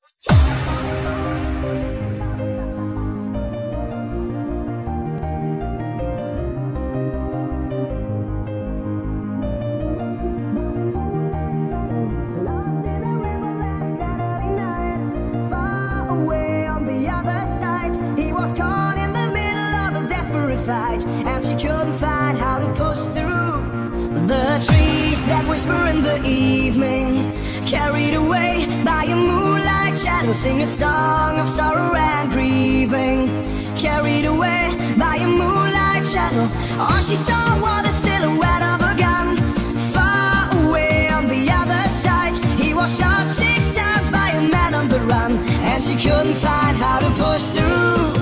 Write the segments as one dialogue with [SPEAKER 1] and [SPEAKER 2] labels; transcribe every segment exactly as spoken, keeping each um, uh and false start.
[SPEAKER 1] And she couldn't find how to push through. The trees that whisper in the evening, carried away by a moonlight shadow, sing a song of sorrow and grieving. Carried away by a moonlight shadow, all she saw was the silhouette of a gun. Far away on the other side, he was shot six times by a man on the run, and she couldn't find how to push through.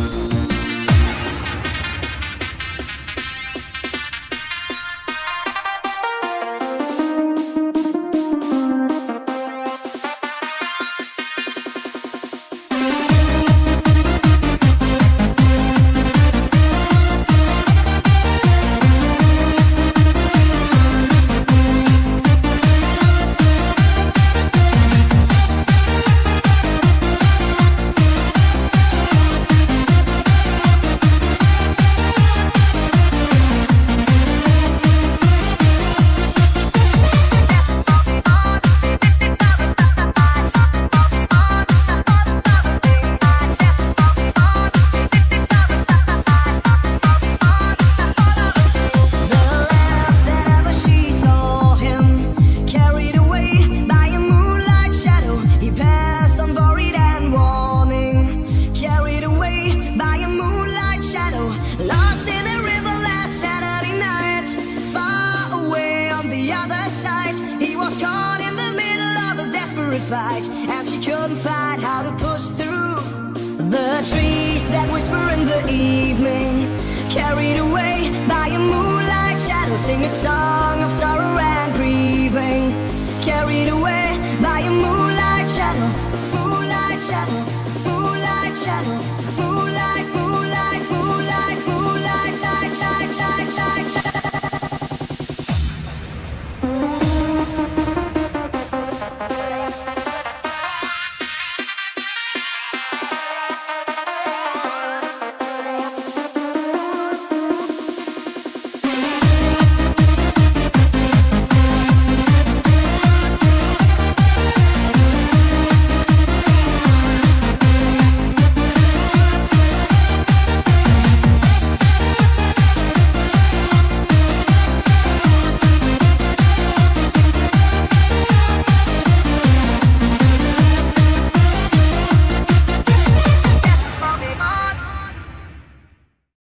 [SPEAKER 1] Fight, and she couldn't find how to push through. The trees that whisper in the evening, carried away by a moonlight shadow, sing a song of sorrow and grieving. Carried away by a moonlight shadow, moonlight shadow, moonlight shadow, moonlight, moonlight, moonlight, moonlight, light, shine, shine, shine.